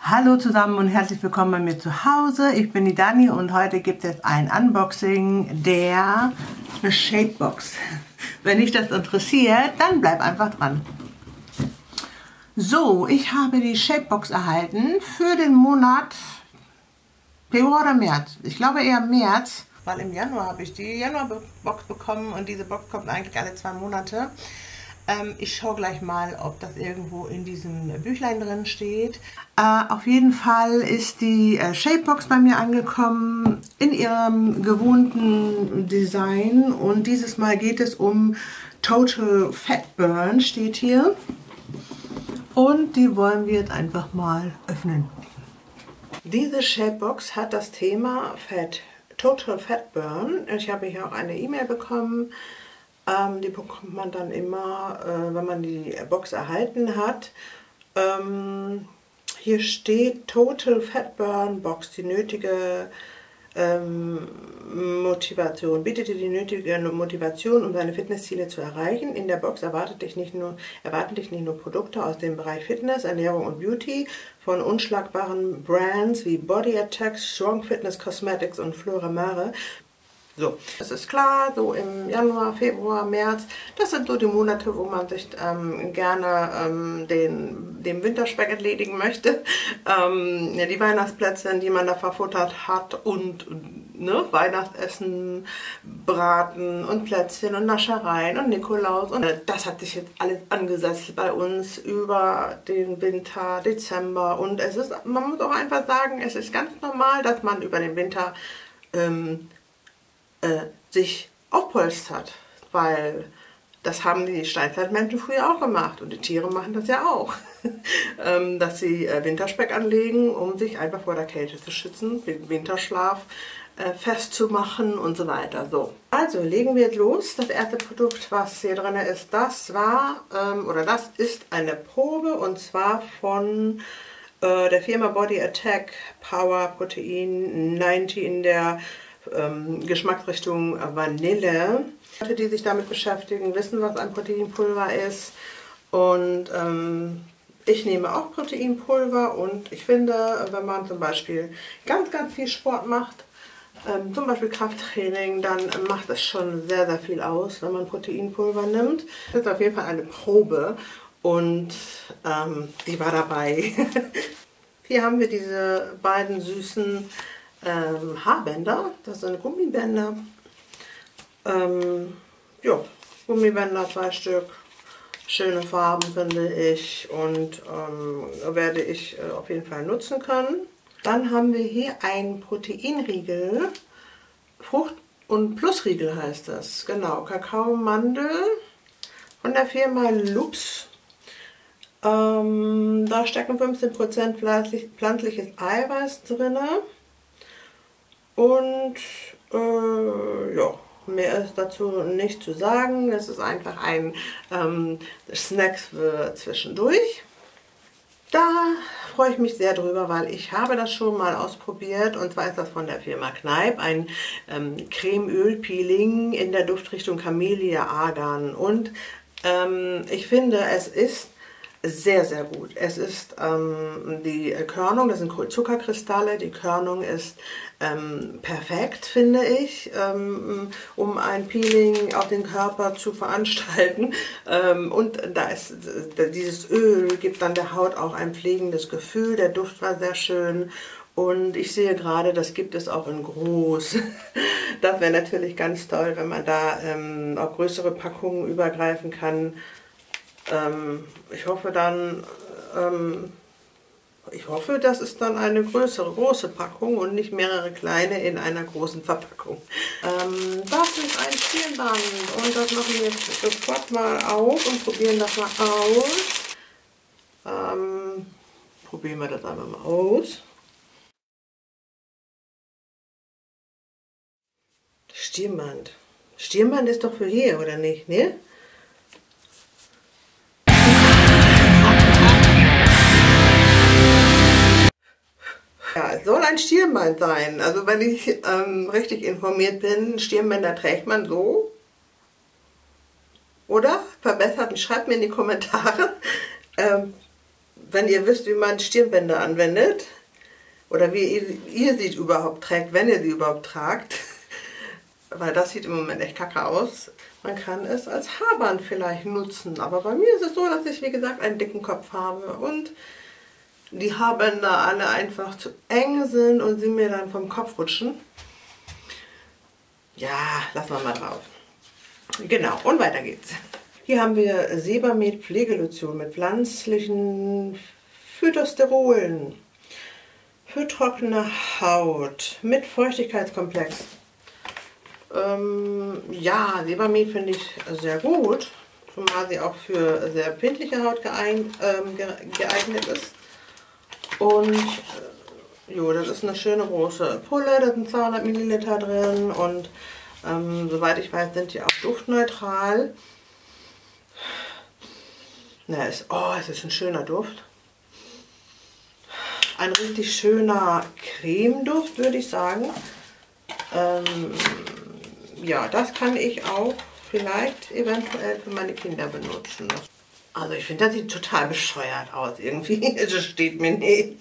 Hallo zusammen und herzlich willkommen bei mir zu Hause. Ich bin die Dani und heute gibt es ein Unboxing der Shapebox. Wenn dich das interessiert, dann bleib einfach dran. So, ich habe die Shapebox erhalten für den Monat Februar oder März. Ich glaube eher März, weil im Januar habe ich die Januarbox bekommen und diese Box kommt eigentlich alle 2 Monate. Ich schaue gleich mal, ob das irgendwo in diesem Büchlein drin steht. Auf jeden Fall ist die Shapebox bei mir angekommen in ihrem gewohnten Design und dieses Mal geht es um Total Fat Burn, steht hier. Und die wollen wir jetzt einfach mal öffnen. Diese Shapebox hat das Thema Total Fat Burn. Ich habe hier auch eine E-Mail bekommen. Die bekommt man dann immer, wenn man die Box erhalten hat. Hier steht Total Fat Burn Box, die nötige Motivation. Bietet dir die nötige Motivation, um deine Fitnessziele zu erreichen. In der Box erwarten dich nicht nur Produkte aus dem Bereich Fitness, Ernährung und Beauty von unschlagbaren Brands wie Body Attack, Strong Fitness Cosmetics und Flora Mare. So, es ist klar, so im Januar, Februar, März, das sind so die Monate, wo man sich gerne dem Winterspeck entledigen möchte. Ja, die Weihnachtsplätzchen, die man da verfuttert hat und ne, Weihnachtsessen, Braten und Plätzchen und Naschereien und Nikolaus. Und das hat sich jetzt alles angesetzt bei uns über den Winter, Dezember. Und es ist, man muss auch einfach sagen, es ist ganz normal, dass man über den Winter sich aufpolstert, weil das haben die Steinzeitmenschen früher auch gemacht und die Tiere machen das ja auch, dass sie Winterspeck anlegen, um sich einfach vor der Kälte zu schützen, den Winterschlaf festzumachen und so weiter. So, also legen wir jetzt los. Das erste Produkt, was hier drin ist, das ist eine Probe und zwar von der Firma Body Attack Power Protein 90 in der Geschmacksrichtung Vanille. Leute, die sich damit beschäftigen, wissen, was ein Proteinpulver ist. Und ich nehme auch Proteinpulver und ich finde, wenn man zum Beispiel ganz viel Sport macht, zum Beispiel Krafttraining, dann macht es schon sehr viel aus, wenn man Proteinpulver nimmt. Das ist auf jeden Fall eine Probe und die war dabei. Hier haben wir diese beiden süßen Haarbänder, das sind Gummibänder. Ja, Gummibänder, 2 Stück, schöne Farben finde ich und werde ich auf jeden Fall nutzen können. Dann haben wir hier einen Proteinriegel, Frucht- und Plusriegel heißt das, genau, Kakao, Mandel von der Firma Loops. Da stecken 15% pflanzliches Eiweiß drin. Und ja, mehr ist dazu nicht zu sagen. Es ist einfach ein Snack für zwischendurch. Da freue ich mich sehr drüber, weil ich habe das schon mal ausprobiert. Und zwar ist das von der Firma Kneipp, ein Cremeöl-Peeling in der Duftrichtung Camellia Argan. Und ich finde, es ist sehr gut. Es ist die Körnung, das sind Zuckerkristalle, die Körnung ist perfekt, finde ich, um ein Peeling auf den Körper zu veranstalten. Und da ist dieses Öl gibt dann der Haut auch ein pflegendes Gefühl. Der Duft war sehr schön. Und ich sehe gerade, das gibt es auch in groß. Das wäre natürlich ganz toll, wenn man da auf größere Packungen übergreifen kann. Ich hoffe, das ist dann eine große Packung und nicht mehrere kleine in einer großen Verpackung. Das ist ein Stirnband und das machen wir jetzt sofort mal auf und probieren das mal aus. Probieren wir das einfach mal aus. Stirnband. Stirnband ist doch für hier, oder nicht, ne? Ja, es soll ein Stirnband sein. Also wenn ich richtig informiert bin, Stirnbänder trägt man so. Oder? Verbessert, schreibt mir in die Kommentare. wenn ihr wisst, wie man Stirnbänder anwendet oder wie ihr sie überhaupt trägt, wenn ihr sie überhaupt tragt, weil das sieht im Moment echt kacke aus. Man kann es als Haarband vielleicht nutzen, aber bei mir ist es so, dass ich, wie gesagt, einen dicken Kopf habe und die Haarbänder alle einfach zu eng sind und sie mir dann vom Kopf rutschen. Ja, lassen wir mal drauf. Genau, und weiter geht's. Hier haben wir Sebamed Pflegelotion mit pflanzlichen Phytosterolen für trockene Haut mit Feuchtigkeitskomplex. Ja, Sebamed finde ich sehr gut, zumal sie auch für sehr empfindliche Haut geeignet ist. Und jo, das ist eine schöne große Pulle, da sind 200 Milliliter drin und soweit ich weiß, sind die auch duftneutral. Na, es ist ein schöner Duft. Ein richtig schöner Cremeduft, würde ich sagen. Ja, das kann ich auch vielleicht eventuell für meine Kinder benutzen. Also ich finde, das sieht total bescheuert aus irgendwie. Das steht mir nicht.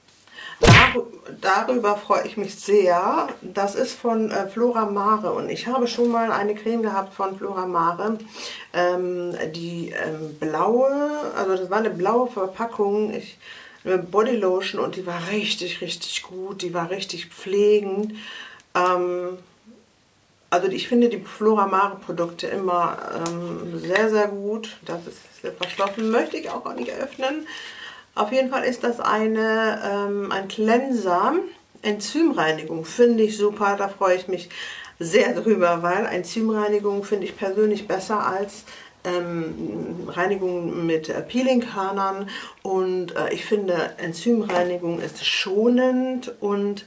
Darüber freue ich mich sehr. Das ist von Flora Mare und ich habe schon mal eine Creme gehabt von Flora Mare. Die blaue, also das war eine blaue Verpackung, eine Bodylotion und die war richtig, richtig gut. Die war richtig pflegend. Also ich finde die Flora Mare Produkte immer sehr, sehr gut. Das ist verschlossen, möchte ich auch nicht öffnen. Auf jeden Fall ist das ein Cleanser, Enzymreinigung, finde ich super, da freue ich mich sehr drüber, weil Enzymreinigung finde ich persönlich besser als Reinigung mit Peelingkörnern und ich finde Enzymreinigung ist schonend und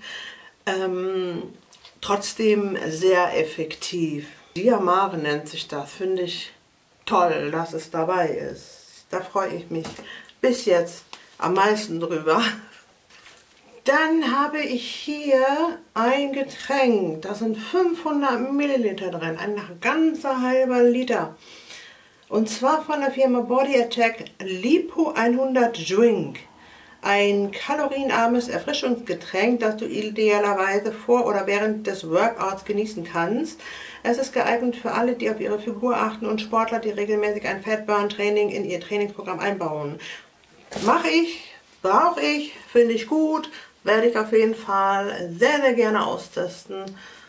trotzdem sehr effektiv. Diamare nennt sich das, finde ich toll, dass es dabei ist. Da freue ich mich bis jetzt am meisten drüber. Dann habe ich hier ein Getränk, da sind 500 Milliliter drin, ein ganzer halber Liter. Und zwar von der Firma Body Attack Lipo 100 Drink. Ein kalorienarmes Erfrischungsgetränk, das du idealerweise vor oder während des Workouts genießen kannst. Es ist geeignet für alle, die auf ihre Figur achten und Sportler, die regelmäßig ein Fat-Burn-Training in ihr Trainingsprogramm einbauen. Mache ich, brauche ich, finde ich gut, werde ich auf jeden Fall sehr, sehr gerne austesten.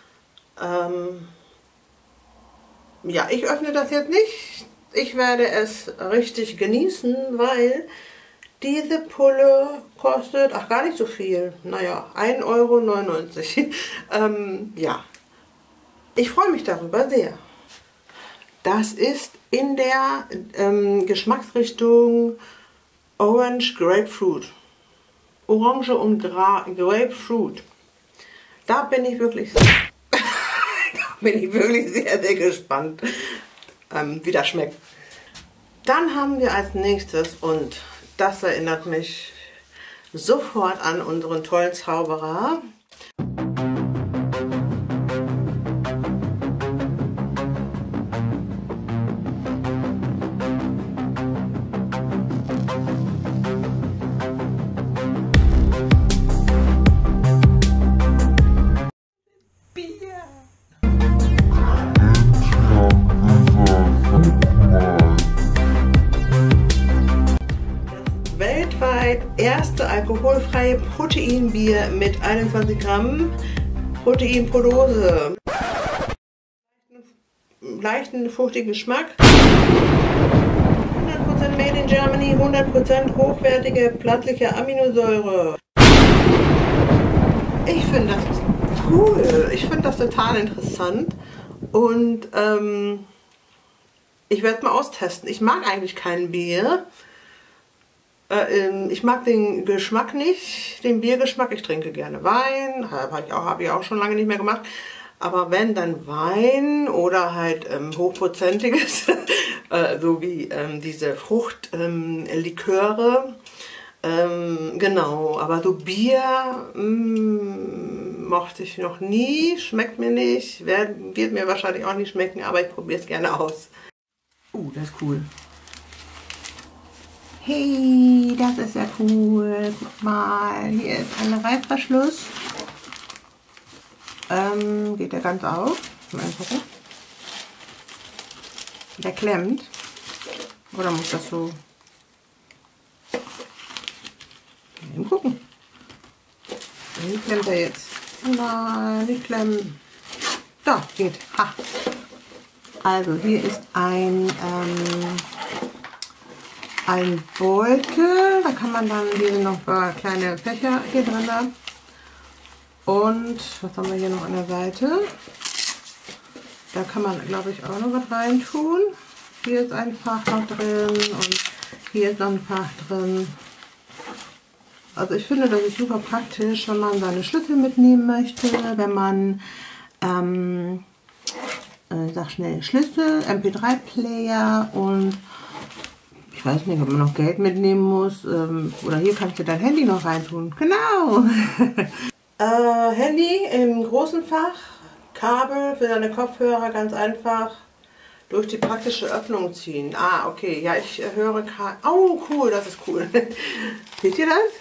Ja, ich öffne das jetzt nicht. Ich werde es richtig genießen, weil diese Pulle kostet, ach gar nicht so viel, naja, 1,99 €. Ja, ich freue mich darüber sehr. Das ist in der Geschmacksrichtung Orange Grapefruit. Orange und Grapefruit. Da bin ich wirklich sehr, sehr gespannt, wie das schmeckt. Dann haben wir als nächstes, und das erinnert mich sofort an unseren tollen Zauberer. Erste alkoholfreie Proteinbier mit 21 Gramm Protein pro Dose. Leichten, fruchtigen Geschmack. 100% made in Germany, 100% hochwertige pflanzliche Aminosäure. Ich finde das cool. Ich finde das total interessant. Und ich werde mal austesten. Ich mag eigentlich kein Bier. Ich mag den Geschmack nicht, den Biergeschmack. Ich trinke gerne Wein, habe ich auch schon lange nicht mehr gemacht. Aber wenn, dann Wein oder halt hochprozentiges, so wie diese Fruchtliköre. Genau, aber so Bier mochte ich noch nie, schmeckt mir nicht, wird mir wahrscheinlich auch nicht schmecken, aber ich probiere es gerne aus. Das ist cool. Hey, das ist ja cool. Guck mal, hier ist ein Reißverschluss. Geht der ganz auf? Mal gucken. Der klemmt. Oder muss das so? Mal gucken. Wie klemmt er jetzt? Nein, nicht klemmen. Da, geht. Ha. Also hier ist ein Beutel. Da kann man dann, hier sind noch kleine Fächer hier drin. Und was haben wir hier noch an der Seite? Da kann man, glaube ich, auch noch was rein tun. Hier ist ein Fach noch drin und hier ist noch ein Fach drin. Also ich finde, das ist super praktisch, wenn man seine Schlüssel mitnehmen möchte, wenn man, sag schnell, Schlüssel, MP3-Player und ich weiß nicht, ob man noch Geld mitnehmen muss. Oder hier kannst du dein Handy noch reintun. Genau! Handy im großen Fach, Kabel für deine Kopfhörer ganz einfach durch die praktische Öffnung ziehen. Ah, okay, ja, ich höre oh, cool, das ist cool. Seht ihr das?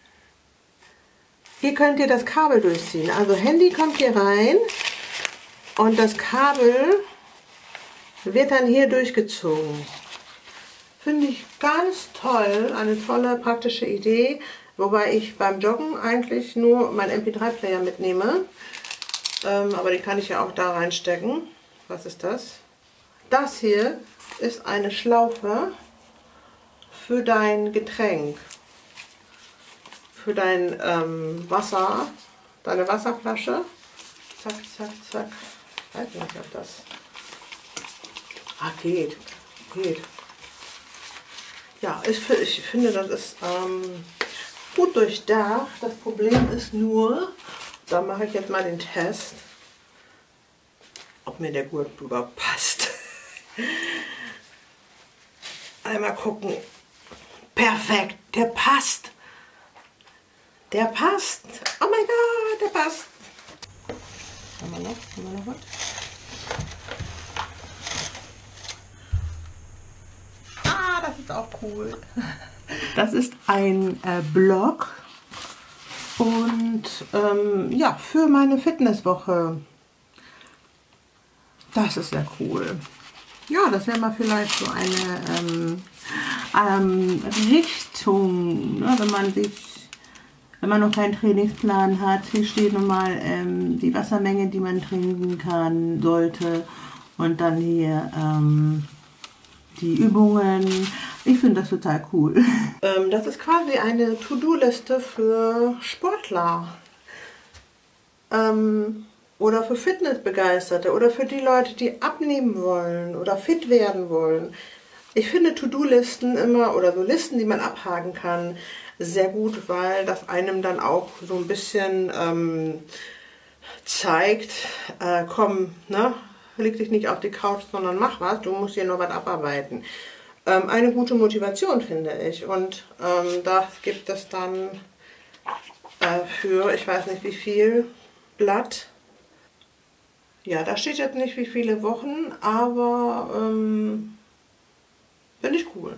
Hier könnt ihr das Kabel durchziehen. Also Handy kommt hier rein und das Kabel wird dann hier durchgezogen. Finde ich ganz toll, eine tolle praktische Idee, wobei ich beim Joggen eigentlich nur meinen MP3-Player mitnehme. Aber die kann ich ja auch da reinstecken. Was ist das? Das hier ist eine Schlaufe für dein Getränk. Für dein Wasser, deine Wasserflasche. Zack, zack, zack. Ich weiß nicht, ob das... Ah, geht. Geht. Ja, ich finde, das ist gut durchdacht. Das Problem ist nur, da mache ich jetzt mal den Test, ob mir der Gurt überhaupt passt. Einmal gucken. Perfekt, der passt. Der passt. Oh mein Gott, der passt. Haben wir noch? Haben wir noch was? Ah, das ist auch cool. Das ist ein Block und ja, für meine Fitnesswoche. Das ist ja cool. Ja, das wäre mal vielleicht so eine Richtung, ne, wenn man noch keinen Trainingsplan hat. Hier steht nochmal die Wassermenge, die man trinken kann, sollte. Und dann hier die Übungen. Ich finde das total cool. Das ist quasi eine To-Do-Liste für Sportler. Oder für Fitnessbegeisterte. Oder für die Leute, die abnehmen wollen oder fit werden wollen. Ich finde To-Do-Listen immer, oder so Listen, die man abhaken kann, sehr gut, weil das einem dann auch so ein bisschen zeigt, komm, ne, leg dich nicht auf die Couch, sondern mach was, du musst hier noch was abarbeiten. Eine gute Motivation, finde ich. Und da gibt es dann für, ich weiß nicht wie viel Blatt. Ja, da steht jetzt nicht wie viele Wochen, aber finde ich cool.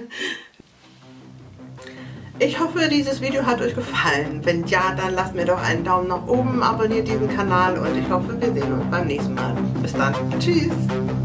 Ich hoffe, dieses Video hat euch gefallen. Wenn ja, dann lasst mir doch einen Daumen nach oben, abonniert diesen Kanal und ich hoffe, wir sehen uns beim nächsten Mal. Bis dann. Tschüss!